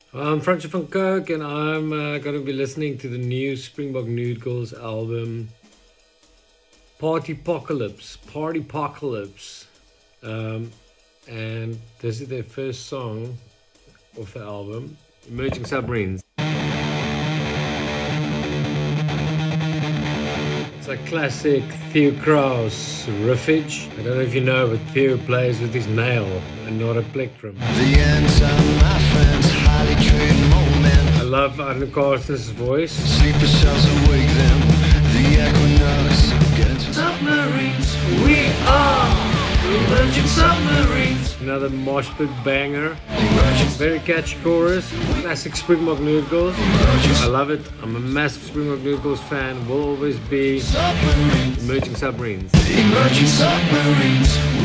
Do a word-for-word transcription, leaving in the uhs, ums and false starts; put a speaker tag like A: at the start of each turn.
A: I'm Francois van Kirk, and I'm uh, going to be listening to the new Springbok Nude Girls album, Partypocalypse. Partypocalypse. Um, and this is their first song of the album, Emerging Submarines. It's a classic Theo Crous riffage. I don't know if you know, but Theo plays with his nail and not a plectrum.
B: The ends are my friends, highly trained moment.
A: I love Arne Carsten's voice.
B: Sleeper cells awake them, the equinox.
A: Submarines, we are emerging submarines. Another mosh pit banger. Very catchy chorus. Classic Springbok Nude Girls. I love it. I'm a massive Springbok Nude Girls fan. Will always be. Emerging Submarines.
B: Emerging submarines.